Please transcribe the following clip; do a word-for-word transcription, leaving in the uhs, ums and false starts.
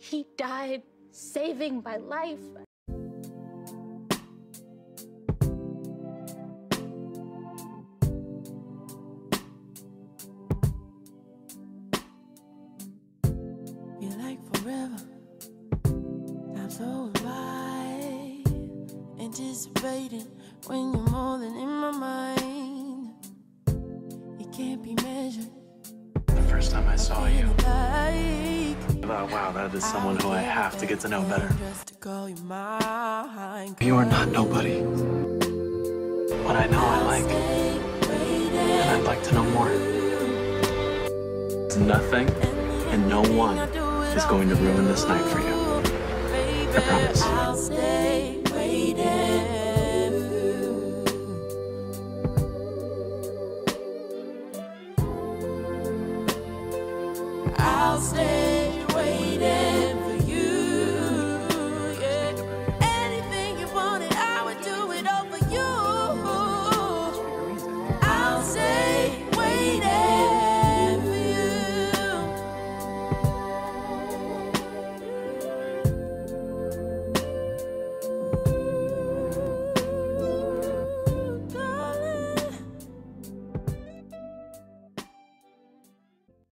He died saving my life. Feel like forever. I'm so alive, anticipating when you're more than in my mind. It can't be measured. The first time I saw you, I thought, wow, that is someone who I have to get to know better. You are not nobody, but I know I like, and I'd like to know more. Nothing and no one is going to ruin this night for you. I promise. I'll stay waiting. I'll stay.